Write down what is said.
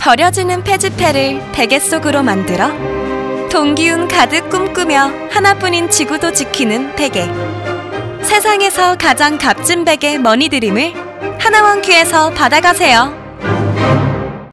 버려지는 폐지폐를 베개 속으로 만들어 동기운 가득 꿈꾸며 하나뿐인 지구도 지키는 베개. 세상에서 가장 값진 베개 머니드림을 하나원큐에서 받아가세요.